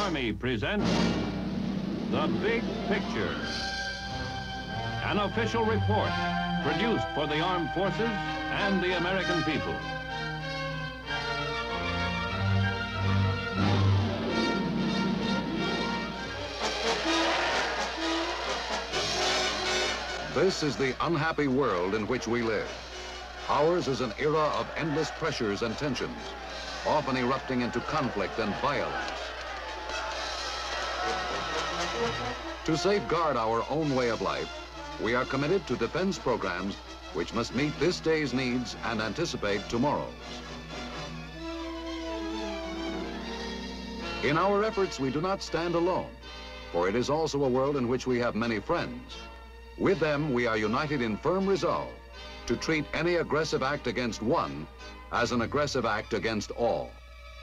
Army presents The Big Picture, an official report produced for the armed forces and the American people. This is the unhappy world in which we live. Ours is an era of endless pressures and tensions, often erupting into conflict and violence. To safeguard our own way of life, we are committed to defense programs which must meet this day's needs and anticipate tomorrow's. In our efforts, we do not stand alone, for it is also a world in which we have many friends. With them, we are united in firm resolve to treat any aggressive act against one as an aggressive act against all.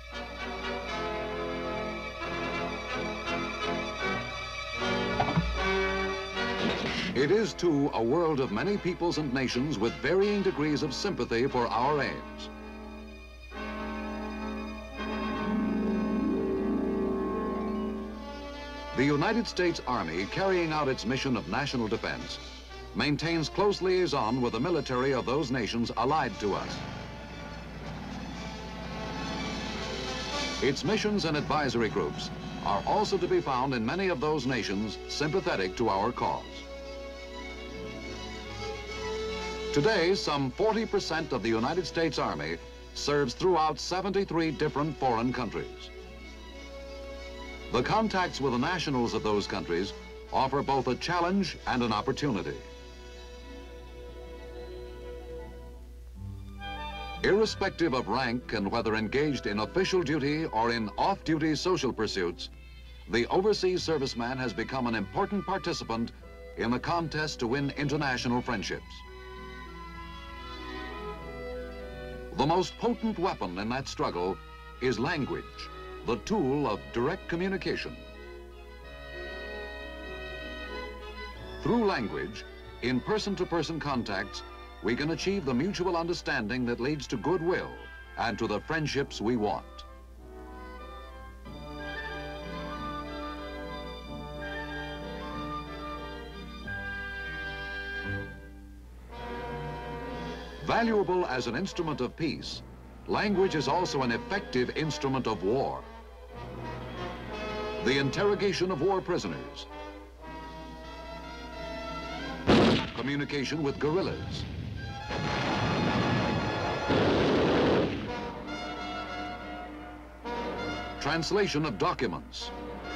It is, too, a world of many peoples and nations with varying degrees of sympathy for our aims. The United States Army, carrying out its mission of national defense, maintains close liaison with the military of those nations allied to us. Its missions and advisory groups are also to be found in many of those nations sympathetic to our cause. Today, some 40% of the United States Army serves throughout 73 different foreign countries. The contacts with the nationals of those countries offer both a challenge and an opportunity. Irrespective of rank and whether engaged in official duty or in off-duty social pursuits, the overseas serviceman has become an important participant in the contest to win international friendships. The most potent weapon in that struggle is language, the tool of direct communication. Through language, in person-to-person contacts, we can achieve the mutual understanding that leads to goodwill and to the friendships we want. Valuable as an instrument of peace, language is also an effective instrument of war. The interrogation of war prisoners, communication with guerrillas, translation of documents,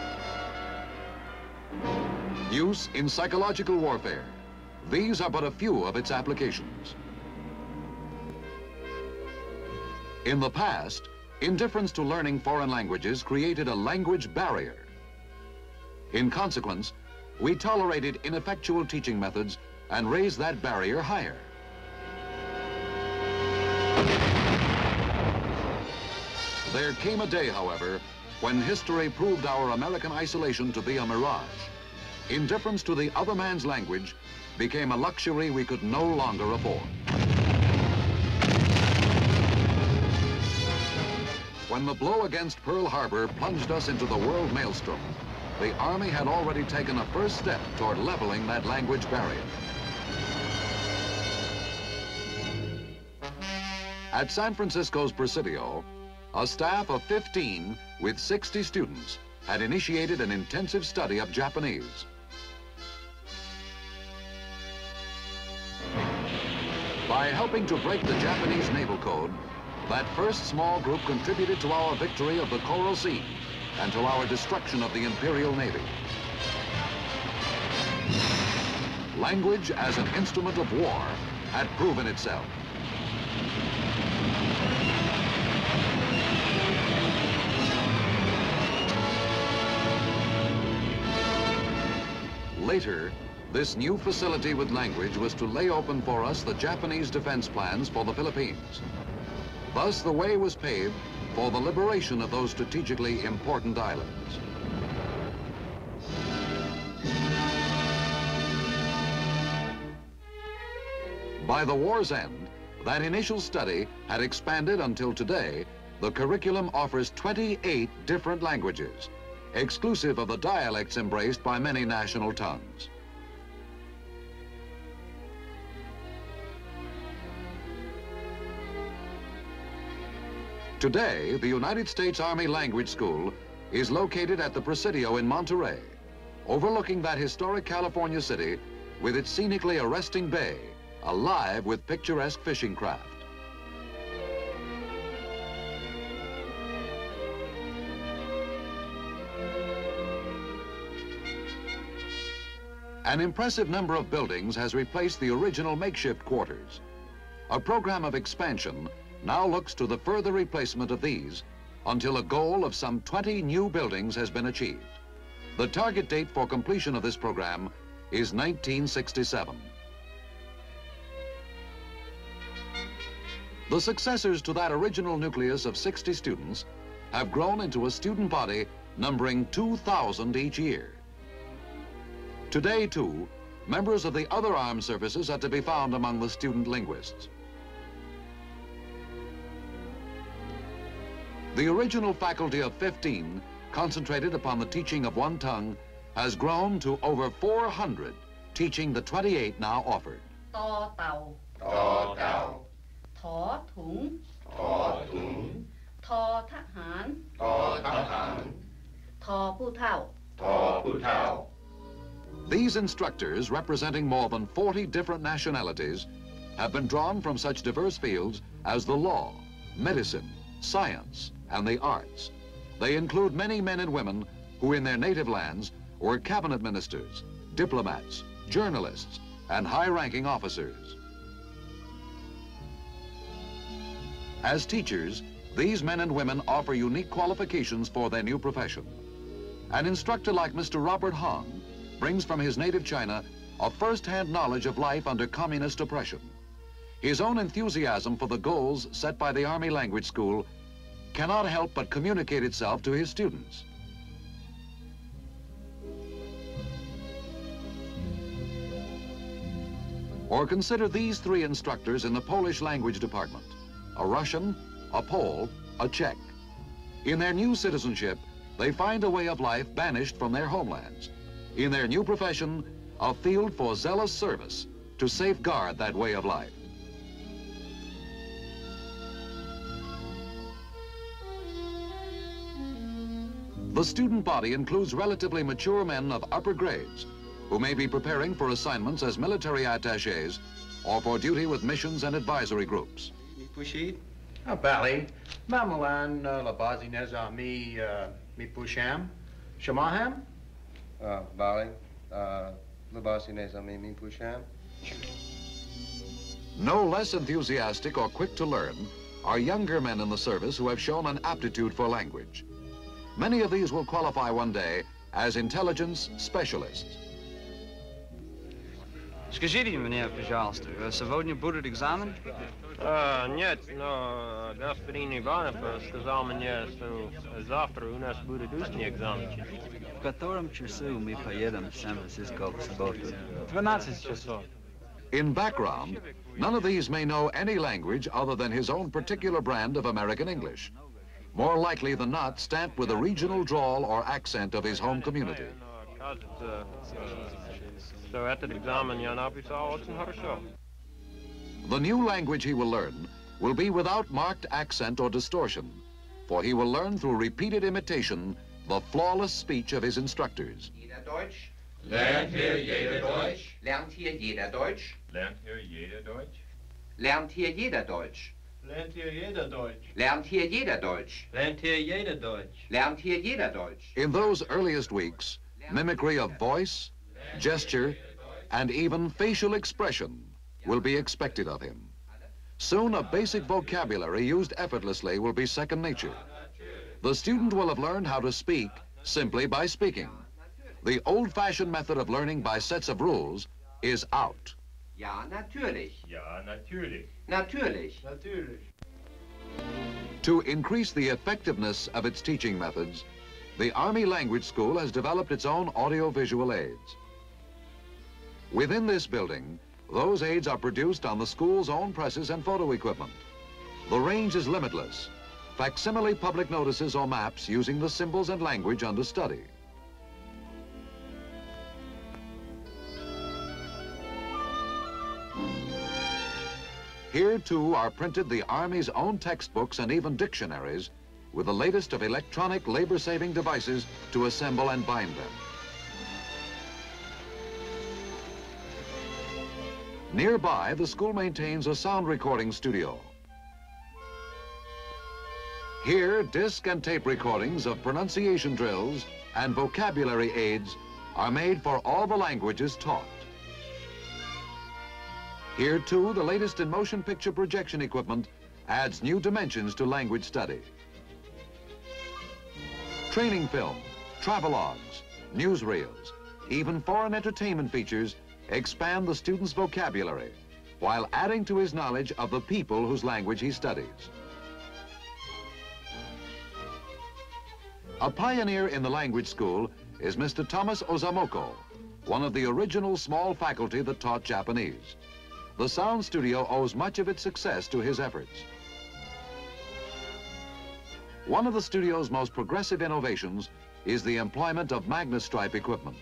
use in psychological warfare. These are but a few of its applications. In the past, indifference to learning foreign languages created a language barrier. In consequence, we tolerated ineffectual teaching methods and raised that barrier higher. There came a day, however, when history proved our American isolation to be a mirage. Indifference to the other man's language became a luxury we could no longer afford. When the blow against Pearl Harbor plunged us into the world maelstrom, the Army had already taken a first step toward leveling that language barrier. At San Francisco's Presidio, a staff of 15 with 60 students had initiated an intensive study of Japanese. By helping to break the Japanese naval code, that first small group contributed to our victory of the Coral Sea and to our destruction of the Imperial Navy. Language as an instrument of war had proven itself. Later, this new facility with language was to lay open for us the Japanese defense plans for the Philippines. Thus, the way was paved for the liberation of those strategically important islands. By the war's end, that initial study had expanded until today, the curriculum offers 28 different languages, exclusive of the dialects embraced by many national tongues. Today, the United States Army Language School is located at the Presidio in Monterey, overlooking that historic California city with its scenically arresting bay, alive with picturesque fishing craft. An impressive number of buildings has replaced the original makeshift quarters. A program of expansion now looks to the further replacement of these until a goal of some 20 new buildings has been achieved. The target date for completion of this program is 1967. The successors to that original nucleus of 60 students have grown into a student body numbering 2,000 each year. Today, too, members of the other armed services are to be found among the student linguists. The original faculty of 15, concentrated upon the teaching of one tongue, has grown to over 400, teaching the 28 now offered. To tàu, To tàu, thỏ thủng, Thỏ thủng, thò thác hán, Thỏ thác hán, thò pu thảo. Thỏ pu thảo. These instructors, representing more than 40 different nationalities, have been drawn from such diverse fields as the law, medicine, science, and the arts. They include many men and women who in their native lands were cabinet ministers, diplomats, journalists, and high-ranking officers. As teachers, these men and women offer unique qualifications for their new profession. An instructor like Mr. Robert Hong brings from his native China a first-hand knowledge of life under communist oppression. His own enthusiasm for the goals set by the Army Language School cannot help but communicate itself to his students. Or consider these three instructors in the Polish language department: a Russian, a Pole, a Czech. In their new citizenship, they find a way of life banished from their homelands. In their new profession, a field for zealous service to safeguard that way of life. The student body includes relatively mature men of upper grades who may be preparing for assignments as military attachés or for duty with missions and advisory groups. Bali, Mamelan, Labazi Neza, mi Pusham, Shamaham? Bali, Labazi Neza, mi Pusham. No less enthusiastic or quick to learn are younger men in the service who have shown an aptitude for language. Many of these will qualify one day as intelligence specialists. Скажите, мне, пожалуйста, сегодня будет экзамен? Нет, но господин Иванов сказал мне, что завтра у нас будет устный экзамен. В котором часу мы поедем в Сан-Франциско в субботу? 12 часов. In background, none of these may know any language other than his own particular brand of American English. More likely than not, stamped with the regional drawl or accent of his home community. The new language he will learn will be without marked accent or distortion, for he will learn through repeated imitation the flawless speech of his instructors. Lernt hier jeder Deutsch? Lernt hier jeder Deutsch? Lernt hier jeder Deutsch? Lernt hier jeder Deutsch? Lernt hier jeder Deutsch? Lernt hier jeder Deutsch? Lernt hier jeder Deutsch? Lernt hier jeder Deutsch? In those earliest weeks, mimicry of voice, gesture, and even facial expression will be expected of him. Soon, a basic vocabulary used effortlessly will be second nature. The student will have learned how to speak simply by speaking. The old-fashioned method of learning by sets of rules is out. Ja, natürlich. Ja, natürlich. Natürlich. Natürlich. To increase the effectiveness of its teaching methods, the Army Language School has developed its own audiovisual aids. Within this building, those aids are produced on the school's own presses and photo equipment. The range is limitless. facsimile public notices or maps using the symbols and language under study. Here, too, are printed the Army's own textbooks and even dictionaries with the latest of electronic labor-saving devices to assemble and bind them. Nearby, the school maintains a sound recording studio. Here, disc and tape recordings of pronunciation drills and vocabulary aids are made for all the languages taught. Here, too, the latest in motion picture projection equipment adds new dimensions to language study. Training film, travelogues, newsreels, even foreign entertainment features expand the student's vocabulary while adding to his knowledge of the people whose language he studies. A pioneer in the language school is Mr. Thomas Ozamoko, one of the original small faculty that taught Japanese. The sound studio owes much of its success to his efforts. One of the studio's most progressive innovations is the employment of magnestripe equipment.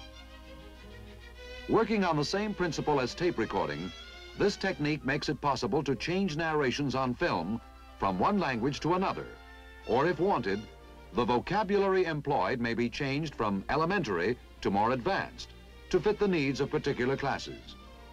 Working on the same principle as tape recording, this technique makes it possible to change narrations on film from one language to another, or if wanted, the vocabulary employed may be changed from elementary to more advanced to fit the needs of particular classes.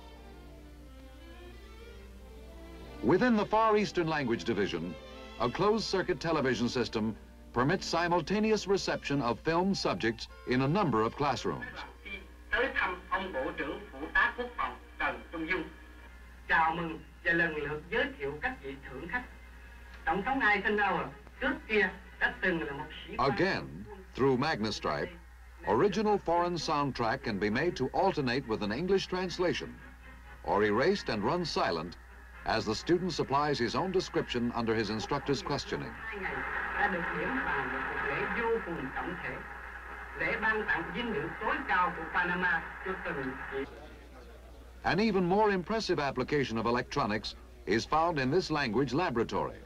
Within the Far Eastern Language Division, a closed-circuit television system permits simultaneous reception of film subjects in a number of classrooms. Tới thăm ông Bộ trưởng Phụ tá Quốc phòng Trần Trung Dung. Chào mừng và lần lượt giới thiệu các vị thượng khách. Tổng thống Eisenhower trước kia đã từng là một sĩ quan. Again, through magnestripe, original foreign soundtrack can be made to alternate with an English translation, or erased and run silent as the student supplies his own description under his instructor's questioning. Đã được điểm vào một cuộc lễ vô cùng trọng thể, lễ ban tặng vinh dự tối cao của Panama cho từng vị. An even more impressive application of electronics is found in this language laboratory.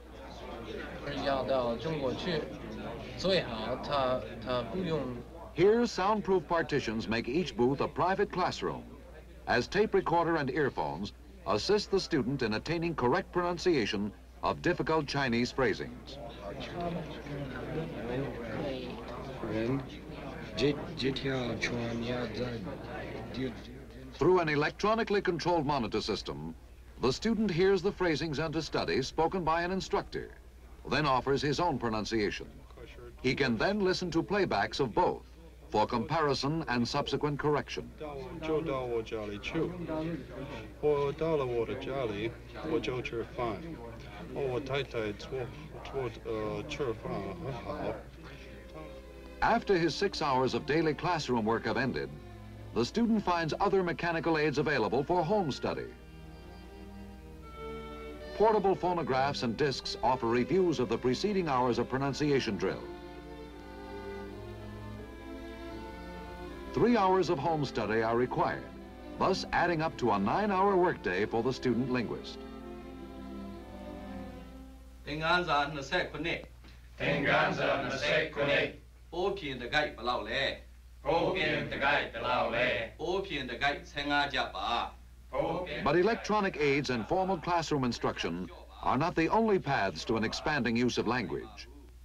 Here, soundproof partitions make each booth a private classroom, as tape recorder and earphones assist the student in attaining correct pronunciation of difficult Chinese phrasings. Through an electronically controlled monitor system, the student hears the phrasings under study spoken by an instructor, then offers his own pronunciation. He can then listen to playbacks of both for comparison and subsequent correction. After his 6 hours of daily classroom work have ended, the student finds other mechanical aids available for home study. Portable phonographs and discs offer reviews of the preceding hours of pronunciation drill. 3 hours of home study are required, thus adding up to a 9-hour workday for the student linguist. But electronic aids and formal classroom instruction are not the only paths to an expanding use of language.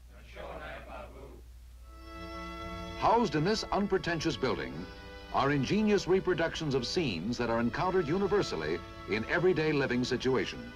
Housed in this unpretentious building are ingenious reproductions of scenes that are encountered universally in everyday living situations.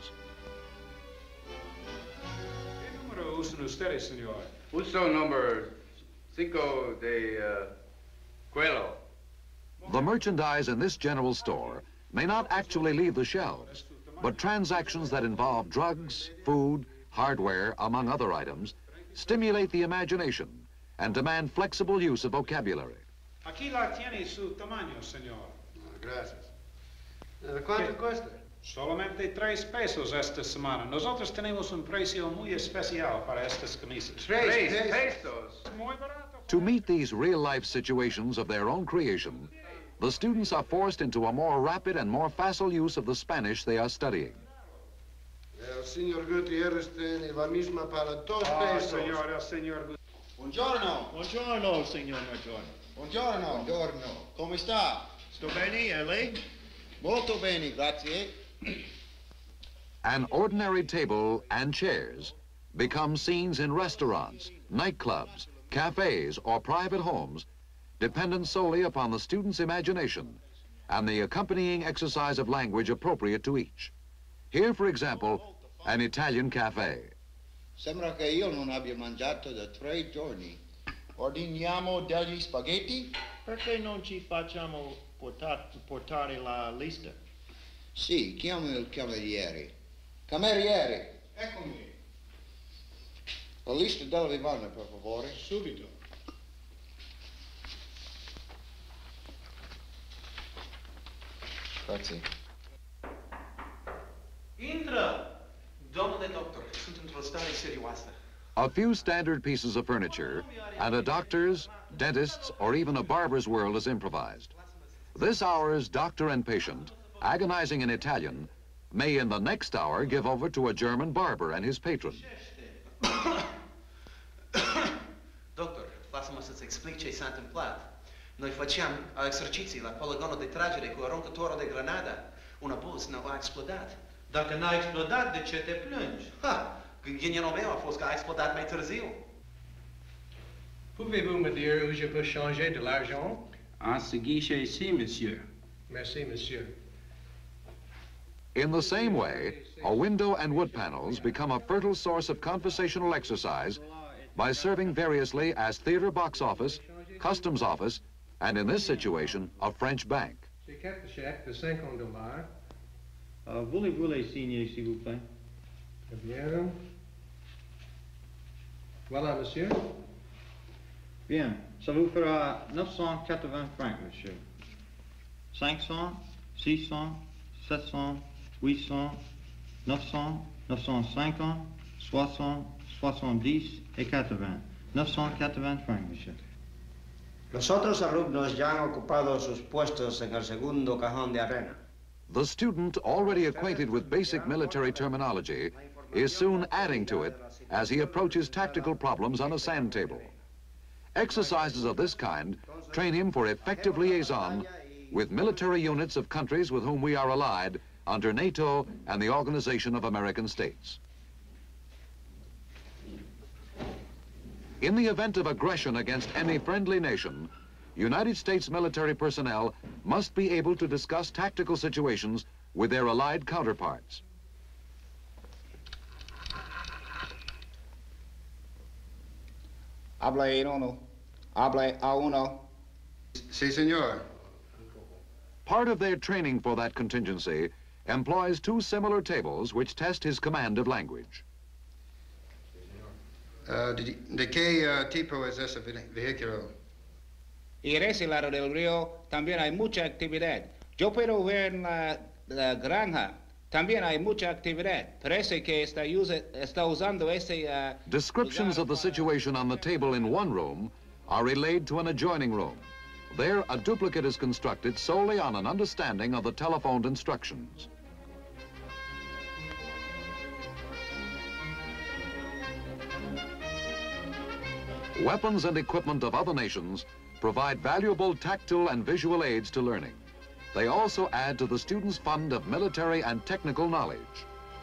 Uso number 5 de Cuelo. The merchandise in this general store may not actually leave the shelves, but transactions that involve drugs, food, hardware, among other items, stimulate the imagination and demand flexible use of vocabulary. Aquí la tiene su tamaño, señor. Gracias. ¿Cuánto cuesta? Solamente 3 pesos esta semana. Nosotros tenemos un precio muy especial para estas camisas. 3 pesos. Muy barato. To meet these real-life situations of their own creation, the students are forced into a more rapid and more facile use of the Spanish they are studying. El señor Gutierrez tiene la misma para 2 pesos. Señor, el señor Gutierrez. Buongiorno. Buongiorno, signor Maggiore. Buongiorno. Buongiorno. Come sta? Sto bene, e lei? Molto bene, grazie. An ordinary table and chairs become scenes in restaurants, nightclubs, cafes, or private homes, dependent solely upon the student's imagination and the accompanying exercise of language appropriate to each. Here, for example, an Italian cafe. Sembra che io non abbia mangiato da 3 giorni. Ordiniamo degli spaghetti? Perché non ci facciamo portare la lista? Sì, chiamo il cameriere. Cameriere! Eccomi. La lista della bevanda, per favore. Subito. Grazie. Intră! Domnule doctor, sunt într-o stare serioasă. A few standard pieces of furniture, and a doctor's, dentist's, or even a barber's world is improvised. This hour's doctor and patient, agonizing in Italian, may in the next hour give over to a German barber and his patron. Doctor, lasă-mă să-ți explic ce s-a întâmplat. Noi făceam exerciții la poligonul de tragere cu aruncătorul de granada. Un abuz n-a explodat. Dacă n-a explodat, de ce te plângi? Ha! Ghinionul meu a fost că a explodat mai târziu. Pouvez-vous me dire où je peux changer de l'argent? À ce guichet ici, monsieur. Merci, monsieur. In the same way, a window and wood panels become a fertile source of conversational exercise by serving variously as theater box office, customs office, and in this situation, a French bank. J'ai 4 chèques de $50. Voulez-vous les signer, s'il vous plaît? Très bien. Voilà, monsieur. Bien. Ça vous fera 980 francs, monsieur. 500, 600, 700, 800, 900, 950, 60, 70 et 80. 980 francs, monsieur. Los otros alumnos ya han ocupado sus puestos en el segundo cajón de arena. The student, already acquainted with basic military terminology, is soon adding to it as he approaches tactical problems on a sand table. Exercises of this kind train him for effective liaison with military units of countries with whom we are allied under NATO and the Organization of American States. In the event of aggression against any friendly nation, United States military personnel must be able to discuss tactical situations with their allied counterparts. Habla uno. Habla a uno. Sí, señor. Part of their training for that contingency employs 2 similar tables which test his command of language. ¿De qué tipo es ese vehículo? Y en ese lado del río también hay mucha actividad. Yo puedo ver en la granja, también hay mucha actividad. Parece que está usando ese... Descriptions of the situation on the table in one room are relayed to an adjoining room. There, a duplicate is constructed solely on an understanding of the telephoned instructions. Weapons and equipment of other nations provide valuable tactile and visual aids to learning. They also add to the student's fund of military and technical knowledge.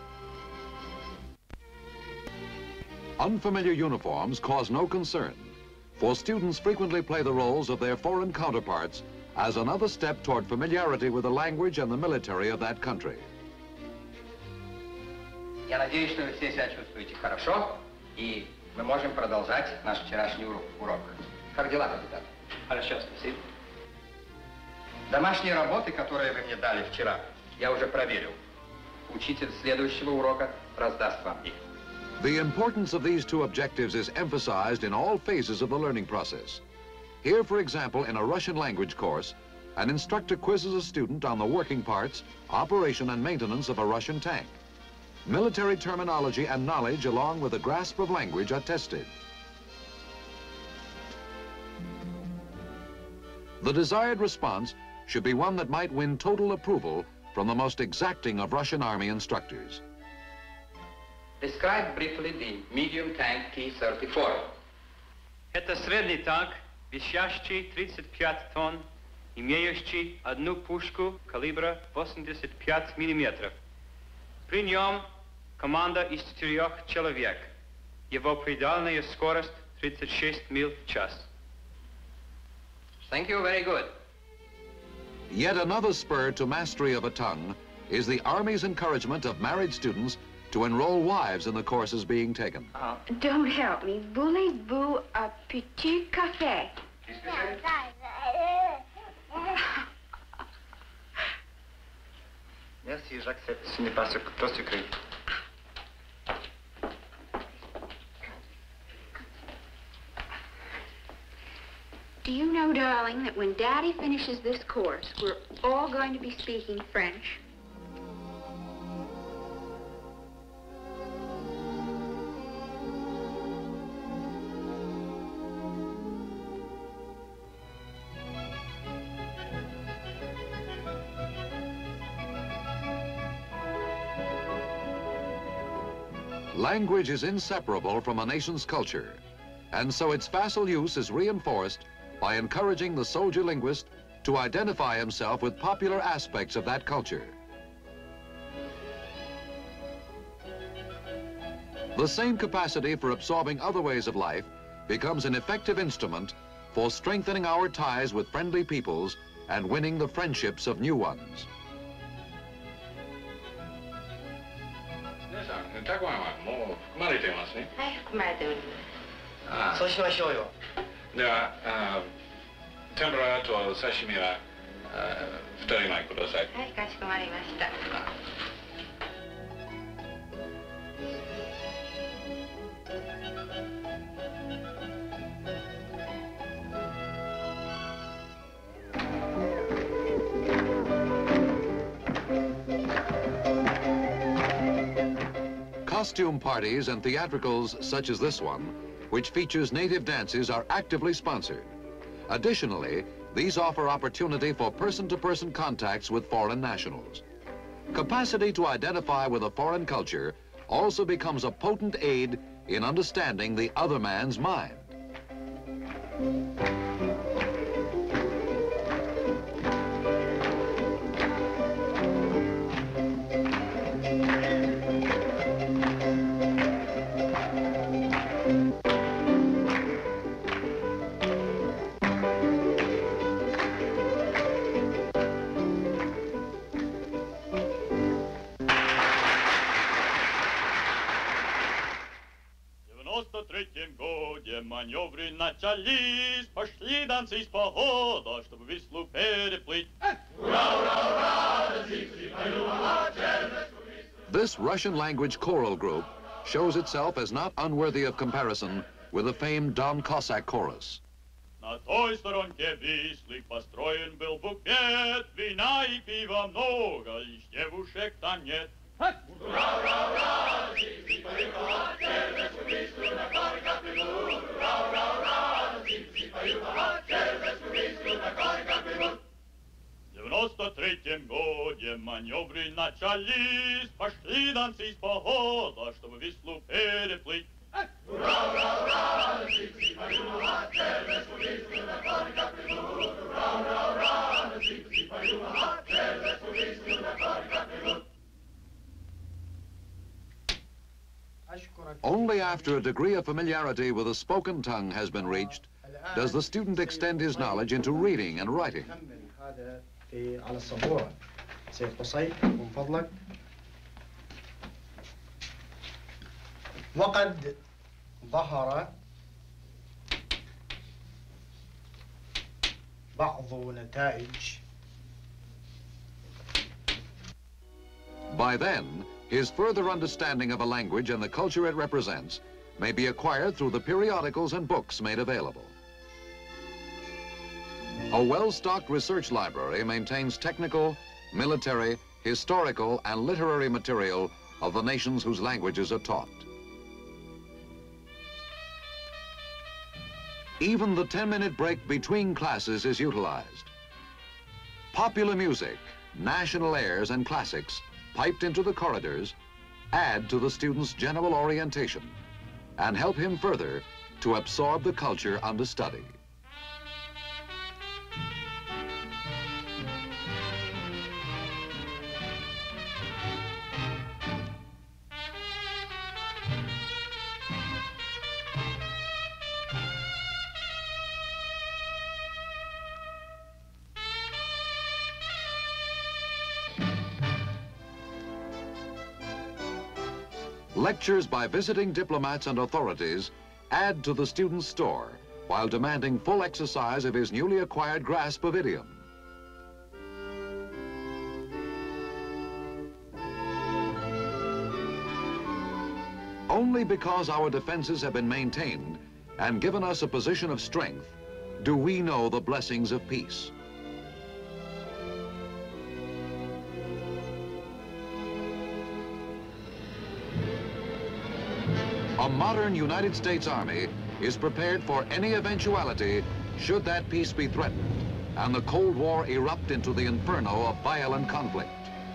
Unfamiliar uniforms cause no concern, for students frequently play the roles of their foreign counterparts as another step toward familiarity with the language and the military of that country. Я надеюсь, что вы все себя чувствуете хорошо, и мы можем продолжать наш вчерашний урок. Как дела, капитан? Хорошо, спасибо. Домашние работы, которые вы мне дали вчера, я уже проверил. Учитель следующего урока раздаст вам их. The importance of these 2 objectives is emphasized in all phases of the learning process. Here, for example, in a Russian language course, an instructor quizzes a student on the working parts, operation and maintenance of a Russian tank. Military terminology and knowledge along with a grasp of language are tested. The desired response should be one that might win total approval from the most exacting of Russian Army instructors. Describe briefly the medium tank T-34. Это средний танк, весящий 35 тонн, имеющий одну пушку калибра 85 мм. При нем команда из 4 человек. Его предельная скорость 36 миль в час. Thank you, very good. Yet another spur to mastery of a tongue is the Army's encouragement of married students to enroll wives in the courses being taken. Don't help me. Voulez-vous un petit café? Merci, j'accepte. Ce n'est pas trop sucré. Do you know, darling, that when Daddy finishes this course, we're all going to be speaking French? Language is inseparable from a nation's culture, and so its facile use is reinforced by encouraging the soldier linguist to identify himself with popular aspects of that culture. The same capacity for absorbing other ways of life becomes an effective instrument for strengthening our ties with friendly peoples and winning the friendships of new ones. たこあんはもう含まれていますね。 はい、含まれております。 そうしましょうよ。 では、天ぷらと刺身は2人前ください。 はい、かしこまりました。 Costume parties and theatricals such as this one, which features native dances, are actively sponsored. Additionally, these offer opportunity for person-to-person contacts with foreign nationals. Capacity to identify with a foreign culture also becomes a potent aid in understanding the other man's mind. Маневры начались, пошли танцы с похода, чтобы Вислу переплыть. This Russian language choral group shows itself as not unworthy of comparison with the famed Don Cossack chorus. На той сторонке Вислы построен был букет, вина и пива много, лишь девушек там нет. В 93-м годе маневры начались, пошли танцы с похода, чтобы Вислу переплыть. Only after a degree of familiarity with the spoken tongue has been reached does the student extend his knowledge into reading and writing. على السبورة سيد قصي من فضلك. وقد ظهر بعض نتائج. By then, his further understanding of a language and the culture it represents may be acquired through the periodicals and books made available. A well-stocked research library maintains technical, military, historical, and literary material of the nations whose languages are taught. Even the 10-minute break between classes is utilized. Popular music, national airs, and classics piped into the corridors add to the student's general orientation and help him further to absorb the culture under study. Lectures by visiting diplomats and authorities add to the student's store while demanding full exercise of his newly acquired grasp of idiom. Only because our defenses have been maintained and given us a position of strength do we know the blessings of peace. A modern United States Army is prepared for any eventuality should that peace be threatened and the Cold War erupt into the inferno of violent conflict.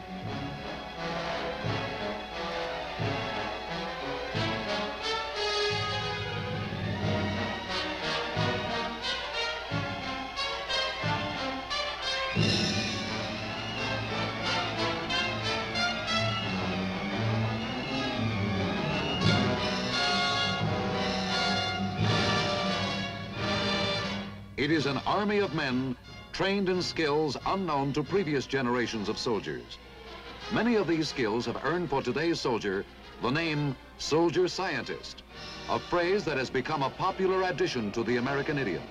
It is an army of men trained in skills unknown to previous generations of soldiers. Many of these skills have earned for today's soldier the name soldier scientist, a phrase that has become a popular addition to the American idiom.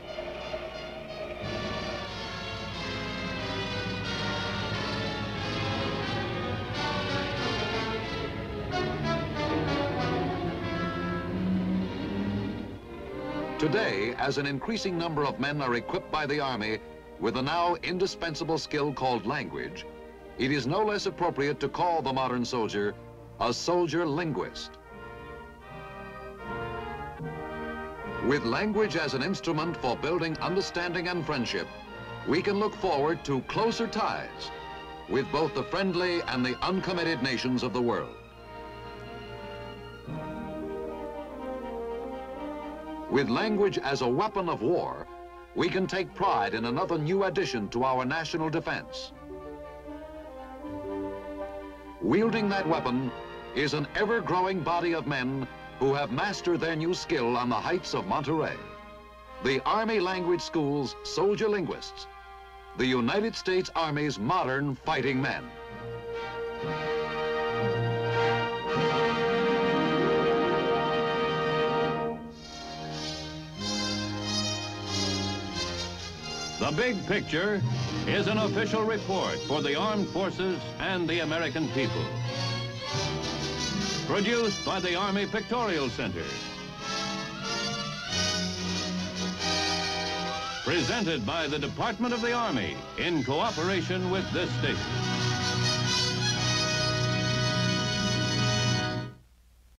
Today, as an increasing number of men are equipped by the Army with the now indispensable skill called language, it is no less appropriate to call the modern soldier a soldier linguist. With language as an instrument for building understanding and friendship, we can look forward to closer ties with both the friendly and the uncommitted nations of the world. With language as a weapon of war, we can take pride in another new addition to our national defense. Wielding that weapon is an ever-growing body of men who have mastered their new skill on the heights of Monterey. The Army Language School's soldier linguists, the United States Army's modern fighting men. The Big Picture is an official report for the armed forces and the American people. Produced by the Army Pictorial Center. Presented by the Department of the Army in cooperation with this station.